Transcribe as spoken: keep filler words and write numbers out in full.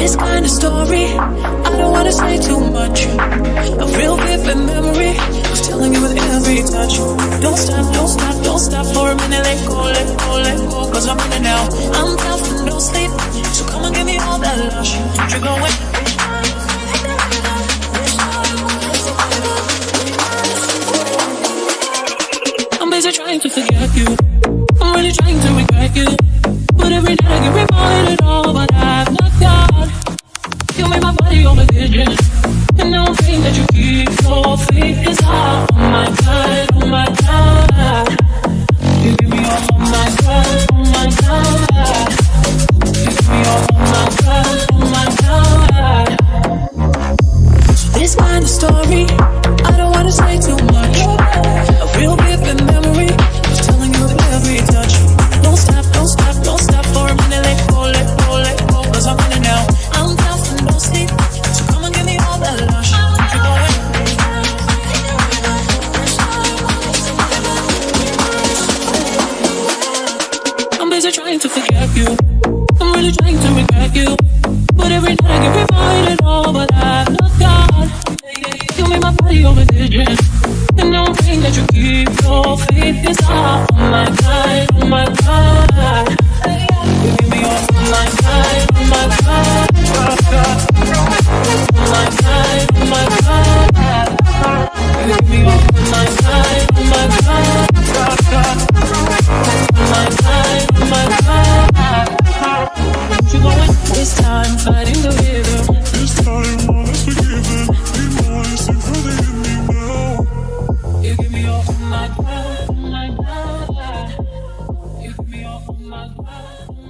this kind of story, I don't wanna say too much. A real vivid memory of telling you with every touch. Don't stop, don't stop, don't stop for a minute. Let go, let go, let go, cause I'm in it now. I'm down for no sleep, so come and give me all that lush. You're going. I'm busy trying to forget you, I'm really trying to regret you, but every night I get reminded of what I've not got. You made my body over vision, and now I'm saying that you keep your faith is out. Oh my God, oh my God, you give me all, oh my God, oh my God, you give me all, oh my God, oh my God. So this kind of story, I don't wanna say too much. A real vivid memory of telling you with every touch. Don't stop, don't stop, don't stop for a minute. Let go, let go, let go, cause I'm in it now. I'm down for no sleep, so come and give me all that lush. You're going. I'm busy trying to forget you, I'm really trying to regret you, but every night I get reminded of what I've not got. You made my body over vision, and now I'm saying that you keep your faith is out. Oh my God, oh my God, you give me all, oh my God, oh my God, oh my God, oh my God, you give me all, oh my God, oh my God, oh my God, oh my God. You going this time, fighting the rhythm. This time, all is forgiven. Be honest and further in me now. You give me all, oh my God, oh my God. You give me all, oh my God.